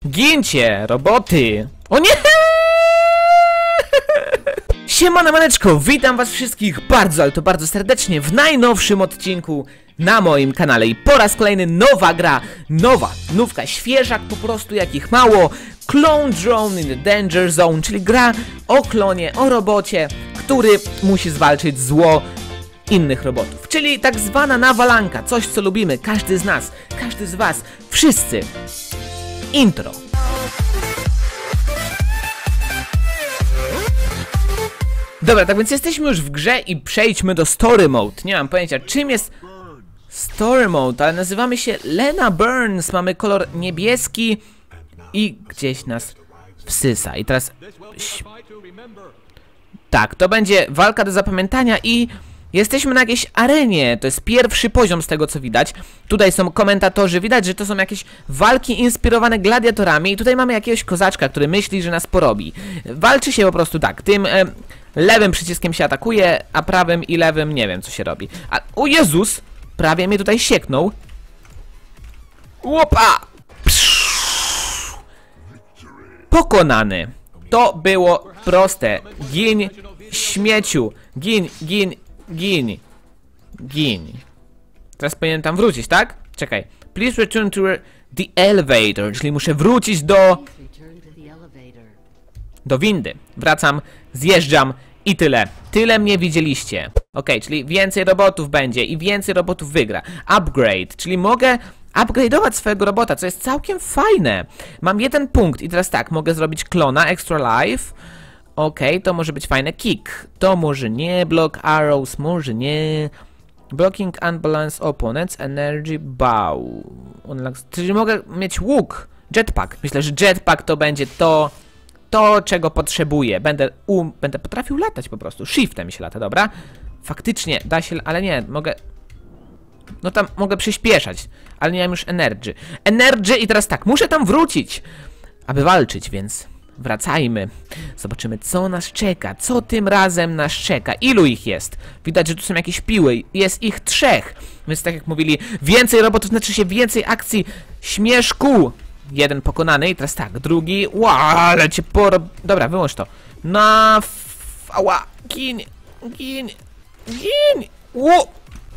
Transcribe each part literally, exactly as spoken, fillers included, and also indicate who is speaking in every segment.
Speaker 1: Gincie, roboty! O nie! Siemano maneczko, witam was wszystkich bardzo, ale to bardzo serdecznie w najnowszym odcinku na moim kanale. I po raz kolejny nowa gra, nowa, nówka, świeżak po prostu jakich mało. Clone Drone in the Danger Zone, czyli gra o klonie, o robocie, który musi zwalczyć zło innych robotów. Czyli tak zwana nawalanka, coś co lubimy, każdy z nas, każdy z was, wszyscy. Intro. Dobra, tak więc jesteśmy już w grze i przejdźmy do Story Mode. Nie mam pojęcia czym jest Story Mode, ale nazywamy się Lena Burns. Mamy kolor niebieski i gdzieś nas wsysa. I teraz... Tak, to będzie walka do zapamiętania i jesteśmy na jakiejś arenie. To jest pierwszy poziom z tego co widać. Tutaj są komentatorzy, widać, że to są jakieś walki inspirowane gladiatorami. I tutaj mamy jakiegoś kozaczka, który myśli, że nas porobi. Walczy się po prostu tak, tym... E, lewym przyciskiem się atakuje, a prawym i lewym nie wiem co się robi. A, o Jezus! Prawie mnie tutaj sieknął. Łopa! Psz! Pokonany. To było proste. Gin, śmieciu. Gin, gin, gin. Gin. Teraz powinienem tam wrócić, tak? Czekaj. Please return to the elevator. Czyli muszę wrócić do... Do windy. Wracam, zjeżdżam i tyle. Tyle mnie widzieliście. Ok, czyli więcej robotów będzie i więcej robotów wygra. Upgrade, czyli mogę upgrade'ować swojego robota, co jest całkiem fajne. Mam jeden punkt i teraz tak, mogę zrobić klona, extra life. Ok, to może być fajne. Kick, to może nie. Block arrows, może nie. Blocking unbalanced opponents, energy bow. Czyli mogę mieć łuk. Jetpack, myślę, że jetpack to będzie to... To, czego potrzebuję. Będę um, będę potrafił latać po prostu. Shiftem się lata, dobra? Faktycznie, da się, ale nie, mogę... No tam mogę przyspieszać, ale nie mam już energy. Energy i teraz tak, muszę tam wrócić, aby walczyć, więc wracajmy. Zobaczymy, co nas czeka. Co tym razem nas czeka? Ilu ich jest? Widać, że tu są jakieś piły. Jest ich trzech. Więc tak jak mówili, więcej robotów znaczy się więcej akcji. Śmieszku! Jeden pokonany i teraz tak, drugi. Ła, ale cię porob... Dobra, wyłącz to. Na... Ała, gin, gin, gin. Łup.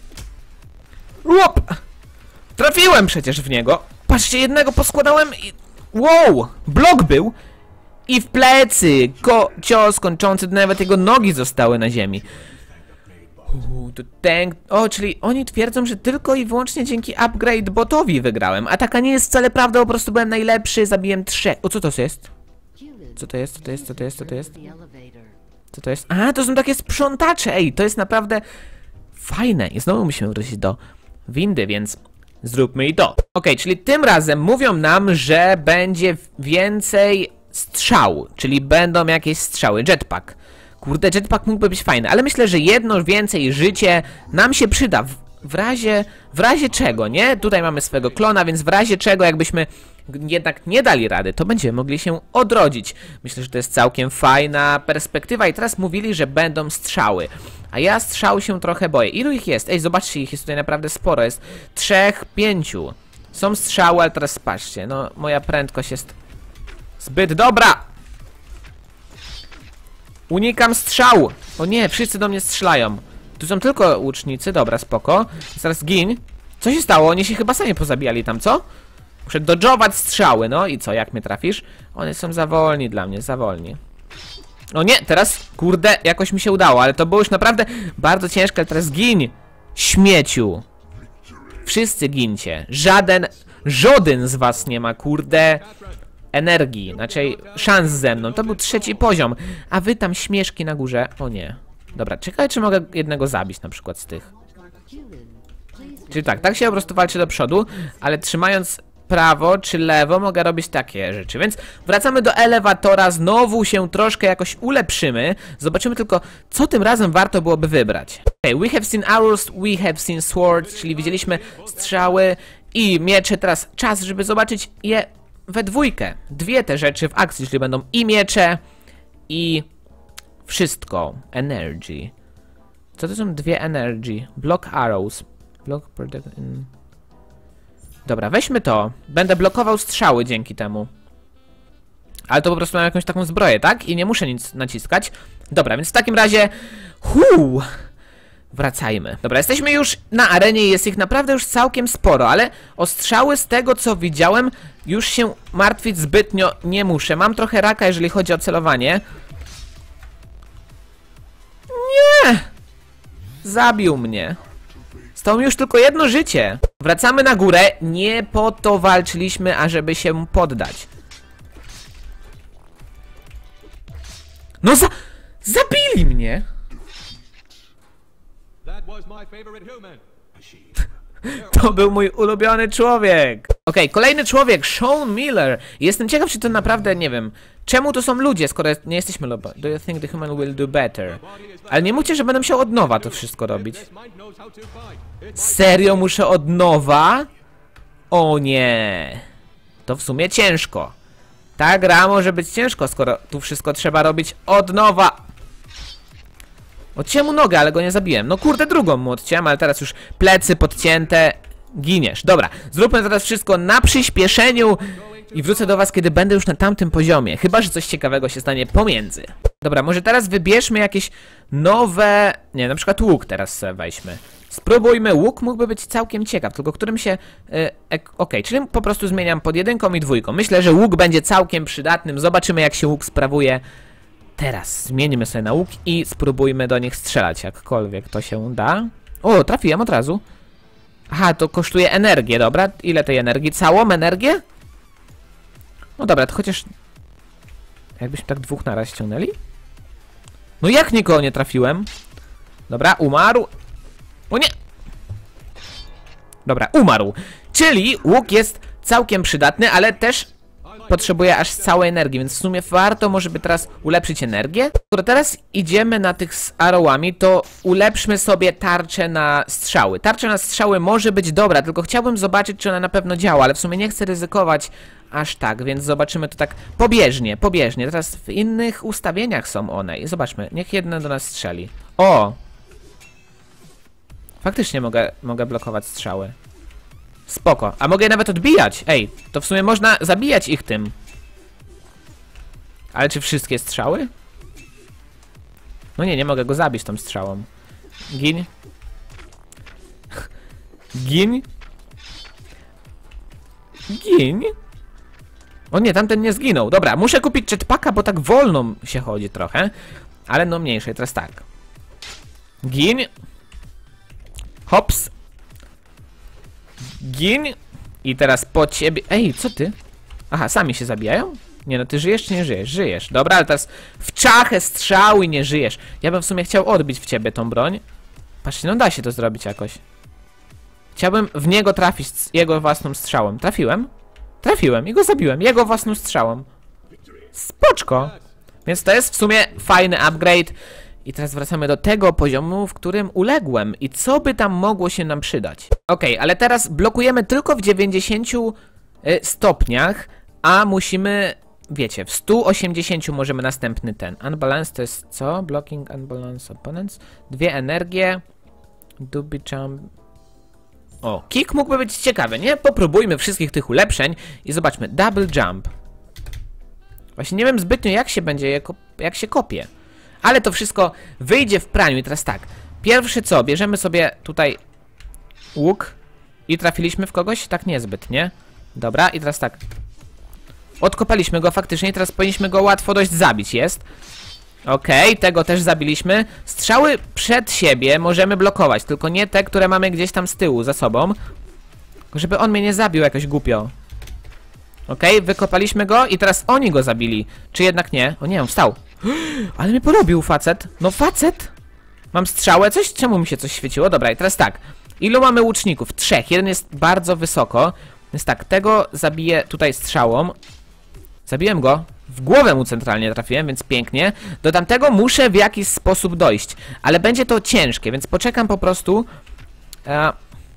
Speaker 1: Łup. Trafiłem przecież w niego. Patrzcie, jednego poskładałem i... Wow, blok był. I w plecy. Ko cios kończący, nawet jego nogi zostały na ziemi. Uuu, to ten... O, czyli oni twierdzą, że tylko i wyłącznie dzięki upgrade botowi wygrałem. A taka nie jest wcale prawda, po prostu byłem najlepszy, zabiłem trzech. O, co to jest? Co to jest? Co to jest? Co to jest? Co to jest? Co to jest? A, to są takie sprzątacze. Ej, to jest naprawdę fajne. I znowu musimy wrócić do windy, więc zróbmy i to. Okej, czyli tym razem mówią nam, że będzie więcej strzał, czyli będą jakieś strzały. Jetpack. Kurde, jetpack mógłby być fajny, ale myślę, że jedno więcej życie nam się przyda w, w razie, w razie czego, nie? Tutaj mamy swego klona, więc w razie czego, jakbyśmy jednak nie dali rady, to będziemy mogli się odrodzić. Myślę, że to jest całkiem fajna perspektywa i teraz mówili, że będą strzały. A ja strzał się trochę boję. Ilu ich jest? Ej, zobaczcie, ich jest tutaj naprawdę sporo. Jest trzech, pięciu. Są strzały, ale teraz patrzcie, no moja prędkość jest zbyt dobra. Unikam strzału. O nie, wszyscy do mnie strzelają. Tu są tylko łucznicy, dobra, spoko. Zaraz gin. Co się stało? Oni się chyba sami pozabijali tam, co? Muszę dodżować strzały, no i co, jak mnie trafisz? One są za wolni dla mnie, za wolni. O nie, teraz, kurde, jakoś mi się udało, ale to było już naprawdę bardzo ciężkie, ale teraz gin. Śmieciu. Wszyscy gincie. Żaden, żaden z was nie ma, kurde... energii, znaczy szans ze mną. To był trzeci poziom. A wy tam śmieszki na górze. O nie. Dobra, czekaj, czy mogę jednego zabić na przykład z tych. Czyli tak, tak się po prostu walczy do przodu, ale trzymając prawo czy lewo mogę robić takie rzeczy. Więc wracamy do elewatora, znowu się troszkę jakoś ulepszymy. Zobaczymy tylko, co tym razem warto byłoby wybrać. Okay, we have seen arrows, we have seen swords, czyli widzieliśmy strzały i miecze. Teraz czas, żeby zobaczyć je we dwójkę. Dwie te rzeczy w akcji, czyli będą i miecze, i wszystko. Energy. Co to są dwie energy? Block arrows. Block protect... Dobra, weźmy to. Będę blokował strzały dzięki temu. Ale to po prostu mam jakąś taką zbroję, tak? I nie muszę nic naciskać. Dobra, więc w takim razie... Huu! Wracajmy. Dobra, jesteśmy już na arenie i jest ich naprawdę już całkiem sporo, ale ostrzały z tego, co widziałem, już się martwić zbytnio nie muszę. Mam trochę raka, jeżeli chodzi o celowanie. Nie! Zabił mnie. Stało mi już tylko jedno życie. Wracamy na górę. Nie po to walczyliśmy, ażeby się poddać. No za... Zabili mnie! To był mój ulubiony człowiek. Okej, okay, kolejny człowiek, Sean Miller. Jestem ciekaw, czy to naprawdę, nie wiem, czemu to są ludzie, skoro nie jesteśmy lobo. Do you think the human will do better? Ale nie mówcie, że będę musiał od nowa to wszystko robić. Serio muszę od nowa? O nie. To w sumie ciężko. Ta gra może być ciężko, skoro tu wszystko trzeba robić od nowa. Odciąłem mu nogę, ale go nie zabiłem. No kurde, drugą mu odciąłem, ale teraz już plecy podcięte. Giniesz. Dobra, zróbmy teraz wszystko na przyspieszeniu i wrócę do was, kiedy będę już na tamtym poziomie. Chyba że coś ciekawego się stanie pomiędzy. Dobra, może teraz wybierzmy jakieś nowe... Nie, na przykład łuk teraz sobie weźmy. Spróbujmy, łuk mógłby być całkiem ciekaw, tylko którym się... Yy, Okej, okay, czyli po prostu zmieniam pod jedynką i dwójką. Myślę, że łuk będzie całkiem przydatnym. Zobaczymy, jak się łuk sprawuje. Teraz zmienimy sobie na łuk i spróbujmy do nich strzelać, jakkolwiek to się da. O, trafiłem od razu. Aha, to kosztuje energię, dobra. Ile tej energii? Całą energię? No dobra, to chociaż... Jakbyśmy tak dwóch naraz ściągnęli? No jak nikogo nie trafiłem? Dobra, umarł. O nie! Dobra, umarł. Czyli łuk jest całkiem przydatny, ale też... potrzebuję aż całej energii, więc w sumie warto może by teraz ulepszyć energię. Skoro teraz idziemy na tych z arrowami, to ulepszmy sobie tarczę na strzały. Tarcza na strzały może być dobra, tylko chciałbym zobaczyć, czy ona na pewno działa, ale w sumie nie chcę ryzykować aż tak, więc zobaczymy to tak pobieżnie, pobieżnie. Teraz w innych ustawieniach są one i zobaczmy, niech jedna do nas strzeli. O! Faktycznie mogę, mogę blokować strzały. Spoko. A mogę je nawet odbijać. Ej, to w sumie można zabijać ich tym. Ale czy wszystkie strzały? No nie, nie mogę go zabić tą strzałą. Gin. Gin. Gin. O nie, tamten nie zginął. Dobra, muszę kupić jetpacka, bo tak wolno się chodzi trochę. Ale no mniejsze, teraz tak. Gin. Hops. Gin. I teraz po ciebie... Ej, co ty? Aha, sami się zabijają? Nie no, ty żyjesz czy nie żyjesz? Żyjesz. Dobra, ale teraz w czachę strzał i nie żyjesz. Ja bym w sumie chciał odbić w ciebie tą broń. Patrzcie, no da się to zrobić jakoś. Chciałbym w niego trafić z jego własną strzałą. Trafiłem? Trafiłem i go zabiłem. Jego własną strzałą. Spoczko. Więc to jest w sumie fajny upgrade. I teraz wracamy do tego poziomu, w którym uległem. I co by tam mogło się nam przydać? Okej, okay, ale teraz blokujemy tylko w dziewięćdziesięciu stopniach, a musimy, wiecie, w stu osiemdziesięciu możemy następny ten. Unbalance to jest co? Blocking unbalance opponents. Dwie energie. Duby jump. O, kick mógłby być ciekawy, nie? Popróbujmy wszystkich tych ulepszeń i zobaczmy. Double jump. Właśnie nie wiem zbytnio, jak się będzie, jak, jak się kopie. Ale to wszystko wyjdzie w praniu. I teraz tak, pierwsze co, bierzemy sobie tutaj łuk i trafiliśmy w kogoś? Tak niezbyt, nie? Dobra, i teraz tak, odkopaliśmy go faktycznie, teraz powinniśmy go łatwo dość zabić, jest. Okej, okay, tego też zabiliśmy. Strzały przed siebie możemy blokować, tylko nie te, które mamy gdzieś tam z tyłu, za sobą. Żeby on mnie nie zabił jakoś głupio. Okej, okay, wykopaliśmy go i teraz oni go zabili. Czy jednak nie? O nie, on wstał. Ale mnie porobił facet. No facet. Mam strzałę, coś? Czemu mi się coś świeciło? Dobra, i teraz tak. Ilu mamy łuczników? Trzech. Jeden jest bardzo wysoko. Więc tak, tego zabiję tutaj strzałą. Zabiłem go. W głowę mu centralnie trafiłem, więc pięknie. Do tamtego muszę w jakiś sposób dojść. Ale będzie to ciężkie, więc poczekam po prostu. E...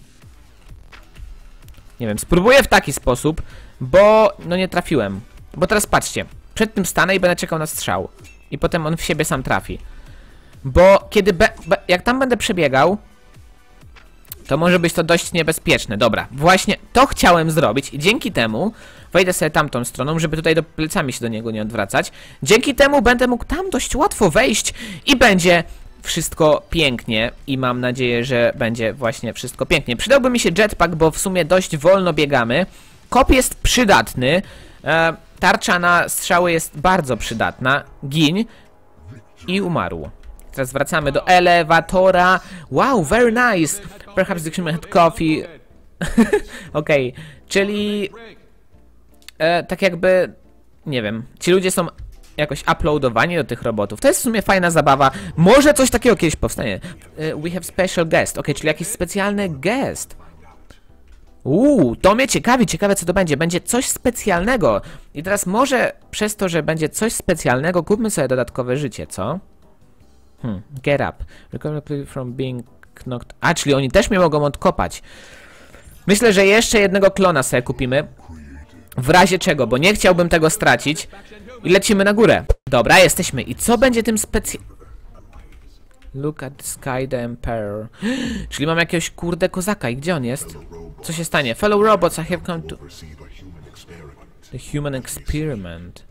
Speaker 1: Nie wiem, spróbuję w taki sposób, bo no nie trafiłem. Bo teraz patrzcie. Przed tym stanę i będę czekał na strzał. I potem on w siebie sam trafi. Bo kiedy be, be, jak tam będę przebiegał, to może być to dość niebezpieczne. Dobra, właśnie to chciałem zrobić i dzięki temu wejdę sobie tamtą stroną, żeby tutaj do plecami się do niego nie odwracać. Dzięki temu będę mógł tam dość łatwo wejść i będzie wszystko pięknie i mam nadzieję, że będzie właśnie wszystko pięknie. Przydałby mi się jetpack, bo w sumie dość wolno biegamy. Kop jest przydatny. E, tarcza na strzały jest bardzo przydatna. Gin. I umarł. Teraz wracamy do elewatora. Wow, very nice. Perhaps the human had coffee. Okej, okay. Czyli e, tak jakby, nie wiem, ci ludzie są jakoś uploadowani do tych robotów. To jest w sumie fajna zabawa. Może coś takiego kiedyś powstanie. E, we have special guest. Ok, czyli jakiś specjalny guest. Uuu, to mnie ciekawi, ciekawe co to będzie. Będzie coś specjalnego. I teraz może przez to, że będzie coś specjalnego, kupmy sobie dodatkowe życie, co? Hmm, get up. Recover from being knocked. A, czyli oni też mnie mogą odkopać. Myślę, że jeszcze jednego klona sobie kupimy. W razie czego, bo nie chciałbym tego stracić. I lecimy na górę. Dobra, jesteśmy. I co będzie tym specy... Look at the sky, the emperor. Czyli mam jakiegoś kurde kozaka. I gdzie on jest? Co się stanie? Fellow robots, I have come to... The human experiment.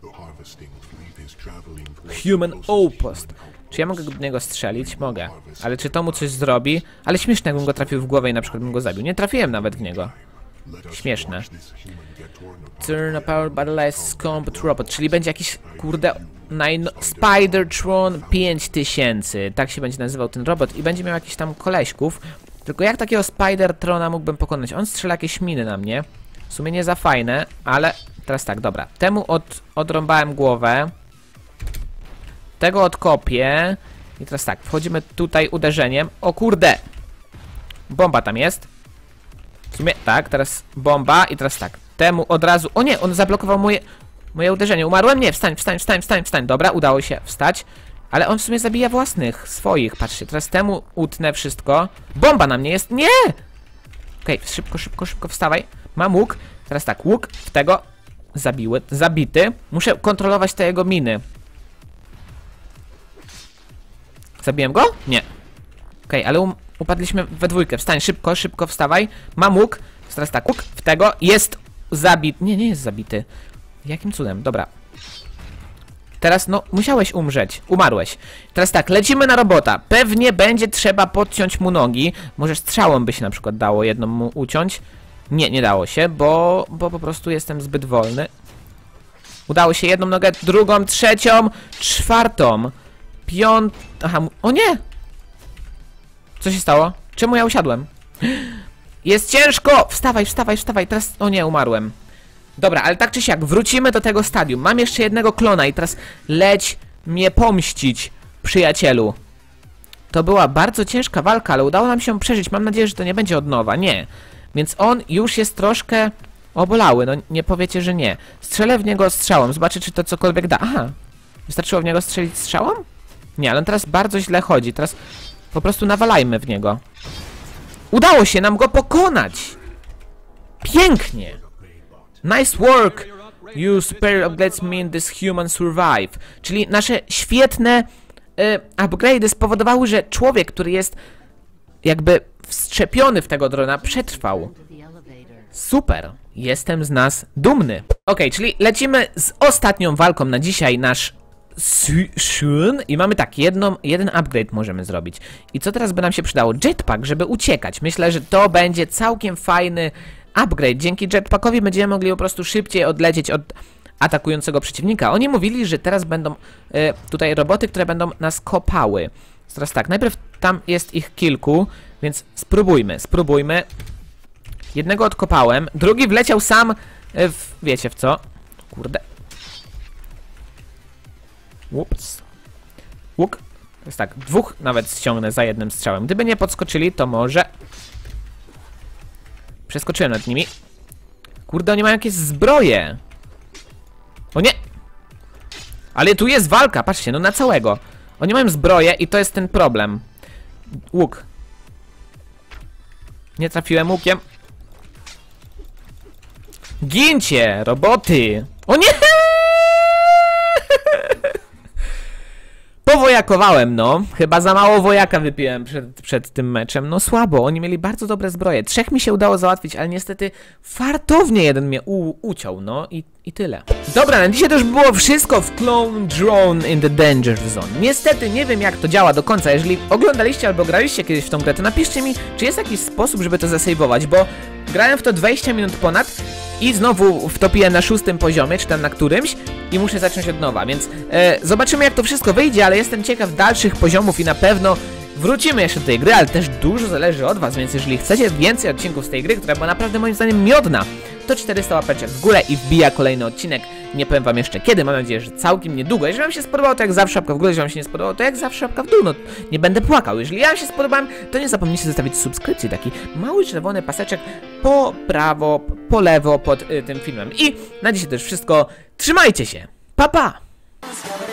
Speaker 1: Human outpost. Czy ja mogę do niego strzelić? Mogę. Ale czy to mu coś zrobi? Ale śmieszne, jakbym go trafił w głowę i na przykład bym go zabił. Nie trafiłem nawet w niego. Śmieszne. Turn a power battle combat robot. Czyli będzie jakiś, kurde, Spidertron pięć tysięcy. Tak się będzie nazywał ten robot. I będzie miał jakiś tam koleśków. Tylko jak takiego Spidertrona mógłbym pokonać? On strzela jakieś miny na mnie. W sumie nie za fajne, ale... Teraz tak, dobra. Temu od, odrąbałem głowę. Tego odkopię. I teraz tak, wchodzimy tutaj uderzeniem. O kurde! Bomba tam jest. W sumie tak, teraz bomba i teraz tak. Temu od razu... O nie, on zablokował moje... Moje uderzenie. Umarłem? Nie, wstań, wstań, wstań, wstań, wstań. Dobra, udało się wstać. Ale on w sumie zabija własnych, swoich. Patrzcie, teraz temu utnę wszystko. Bomba na mnie jest. Nie! Okej, okay, szybko, szybko, szybko wstawaj. Mam łuk. Teraz tak, łuk w tego zabiły, zabity. Muszę kontrolować te jego miny. Zabiłem go? Nie. Okej, okay, ale um, upadliśmy we dwójkę. Wstań, szybko, szybko wstawaj. Mam łuk. Teraz tak, łuk w tego jest zabity. Nie, nie jest zabity. Jakim cudem? Dobra. Teraz, no, musiałeś umrzeć. Umarłeś. Teraz tak, lecimy na robota. Pewnie będzie trzeba podciąć mu nogi. Może strzałą by się na przykład dało jedną mu uciąć. Nie, nie dało się, bo, bo po prostu jestem zbyt wolny. Udało się jedną nogę, drugą, trzecią, czwartą, piątą... Aha, o nie! Co się stało? Czemu ja usiadłem? Jest ciężko! Wstawaj, wstawaj, wstawaj. Teraz... O nie, umarłem. Dobra, ale tak czy siak, wrócimy do tego stadium. Mam jeszcze jednego klona i teraz leć mnie pomścić, przyjacielu. To była bardzo ciężka walka, ale udało nam się przeżyć. Mam nadzieję, że to nie będzie od nowa. Nie. Więc on już jest troszkę obolały. No nie powiecie, że nie. Strzelę w niego strzałą. Zobaczę, czy to cokolwiek da. Aha. Wystarczyło w niego strzelić strzałą? Nie, ale on teraz bardzo źle chodzi. Teraz po prostu nawalajmy w niego. Udało się nam go pokonać! Pięknie! Nice work! You superior upgrades mean this human survive. Czyli nasze świetne y, upgrade'y spowodowały, że człowiek, który jest jakby wszczepiony w tego drona, przetrwał. Super! Jestem z nas dumny. Ok, czyli lecimy z ostatnią walką na dzisiaj, nasz Shun. I mamy tak, jedną, jeden upgrade możemy zrobić. I co teraz by nam się przydało? Jetpack, żeby uciekać. Myślę, że to będzie całkiem fajny upgrade. Dzięki jetpackowi będziemy mogli po prostu szybciej odlecieć od atakującego przeciwnika. Oni mówili, że teraz będą e, tutaj roboty, które będą nas kopały. Teraz tak, najpierw tam jest ich kilku, więc spróbujmy, spróbujmy. Jednego odkopałem, drugi wleciał sam w... wiecie w co? Kurde. Ups. Łuk. Jest tak, dwóch nawet ściągnę za jednym strzałem. Gdyby nie podskoczyli, to może... Przeskoczyłem nad nimi. Kurde, oni mają jakieś zbroje. O nie! Ale tu jest walka, patrzcie, no na całego. Oni mają zbroję i to jest ten problem. Łuk. Nie trafiłem łukiem. Gincie, roboty! O nie! Powojakowałem, no. Chyba za mało wojaka wypiłem przed, przed tym meczem. No słabo, oni mieli bardzo dobre zbroje. Trzech mi się udało załatwić, ale niestety fartownie jeden mnie u, uciął, no i, i tyle. Dobra, na dzisiaj to już było wszystko w Clone Drone in the Danger Zone. Niestety nie wiem, jak to działa do końca. Jeżeli oglądaliście albo graliście kiedyś w tą grę, to napiszcie mi, czy jest jakiś sposób, żeby to zasejwować, bo grałem w to dwadzieścia minut ponad i znowu wtopiłem na szóstym poziomie, czy tam na którymś i muszę zacząć od nowa, więc e, zobaczymy, jak to wszystko wyjdzie, ale jestem ciekaw dalszych poziomów i na pewno wrócimy jeszcze do tej gry, ale też dużo zależy od was, więc jeżeli chcecie więcej odcinków z tej gry, która była naprawdę moim zdaniem miodna, to czterysta łapeczek w górę i wbija kolejny odcinek. Nie powiem wam jeszcze kiedy, mam nadzieję, że całkiem niedługo. Jeżeli wam się spodobało, to jak zawsze łapka w górę, jeżeli wam się nie spodobało, to jak zawsze łapka w dół, no nie będę płakał. Jeżeli ja wam się spodobałem, to nie zapomnijcie zostawić subskrypcji, taki mały czerwony paseczek po prawo, po lewo pod y, tym filmem. I na dzisiaj to już wszystko, trzymajcie się, pa pa!